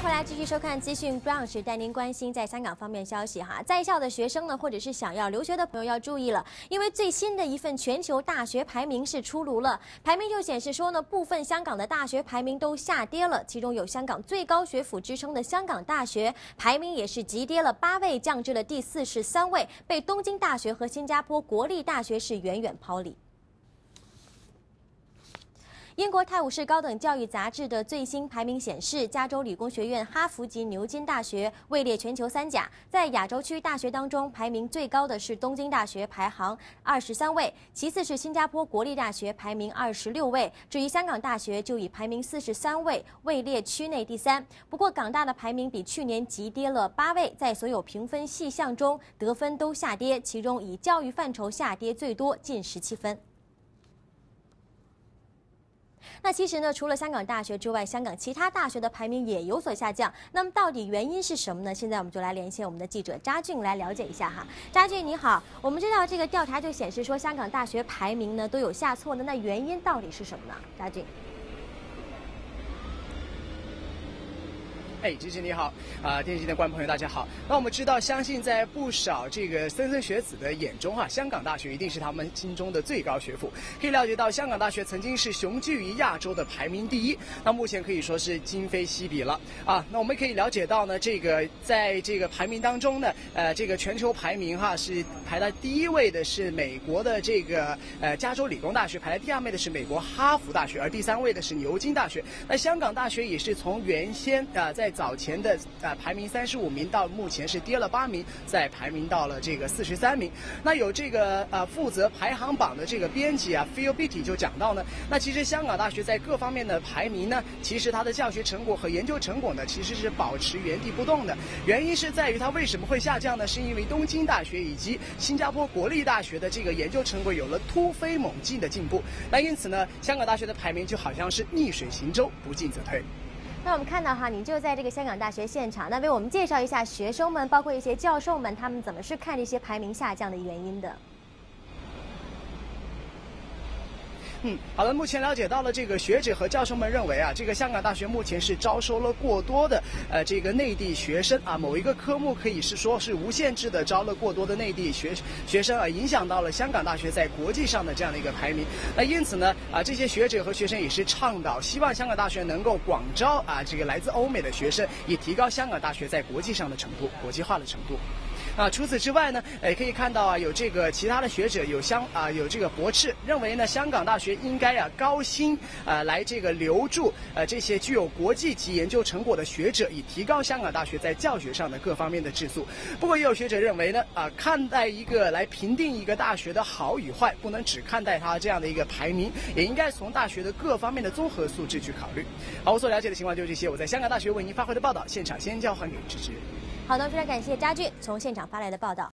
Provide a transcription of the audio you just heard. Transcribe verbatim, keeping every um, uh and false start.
回来继续收看资讯 Brunch， 带您关心在香港方面消息哈。在校的学生呢，或者是想要留学的朋友要注意了，因为最新的一份全球大学排名是出炉了。排名就显示说呢，部分香港的大学排名都下跌了，其中有香港最高学府之称的香港大学排名也是急跌了八位，降至了第四十三位，被东京大学和新加坡国立大学是远远抛离。 英国《泰晤士高等教育杂志》的最新排名显示，加州理工学院、哈佛及牛津大学位列全球三甲。在亚洲区大学当中，排名最高的是东京大学，排行二十三位；其次是新加坡国立大学，排名二十六位。至于香港大学，就以排名四十三位位列区内第三。不过，港大的排名比去年急跌了八位，在所有评分细项中得分都下跌，其中以教育范畴下跌最多，近十七分。 那其实呢，除了香港大学之外，香港其他大学的排名也有所下降。那么到底原因是什么呢？现在我们就来连线我们的记者查俊来了解一下哈。查俊你好，我们知道这个调查就显示说，香港大学排名呢都有下挫的，那原因到底是什么呢？查俊。 哎，芝芝你好，啊、呃，电视机的观众朋友大家好。那我们知道，相信在不少这个莘莘学子的眼中啊，香港大学一定是他们心中的最高学府。可以了解到，香港大学曾经是雄踞于亚洲的排名第一，那目前可以说是今非昔比了啊。那我们可以了解到呢，这个在这个排名当中呢，呃，这个全球排名哈是排在第一位的是美国的这个呃加州理工大学，排在第二位的是美国哈佛大学，而第三位的是牛津大学。那香港大学也是从原先啊、呃、在 早前的呃排名三十五名，到目前是跌了八名，再排名到了这个四十三名。那有这个呃负责排行榜的这个编辑啊 ，Phil Beattie 就讲到呢，那其实香港大学在各方面的排名呢，其实它的教学成果和研究成果呢，其实是保持原地不动的。原因是在于它为什么会下降呢？是因为东京大学以及新加坡国立大学的这个研究成果有了突飞猛进的进步。那因此呢，香港大学的排名就好像是逆水行舟，不进则退。 那我们看到哈，你就在这个香港大学现场，那为我们介绍一下学生们，包括一些教授们，他们怎么是看这些排名下降的原因的？ 嗯，好了，目前了解到了，这个学者和教授们认为啊，这个香港大学目前是招收了过多的呃这个内地学生啊，某一个科目可以是说是无限制的招了过多的内地学学生啊，影响到了香港大学在国际上的这样的一个排名。那因此呢，啊这些学者和学生也是倡导，希望香港大学能够广招啊这个来自欧美的学生，以提高香港大学在国际上的程度、国际化的程度。 啊，除此之外呢，也可以看到啊，有这个其他的学者有香啊，有这个驳斥，认为呢，香港大学应该啊高薪啊来这个留住呃这些具有国际级研究成果的学者，以提高香港大学在教学上的各方面的质素。不过也有学者认为呢，啊看待一个来评定一个大学的好与坏，不能只看待它这样的一个排名，也应该从大学的各方面的综合素质去考虑。好，我所了解的情况就是这些。我在香港大学为您发回的报道，现场先交还给芝芝。 好的，非常感谢查俊从现场发来的报道。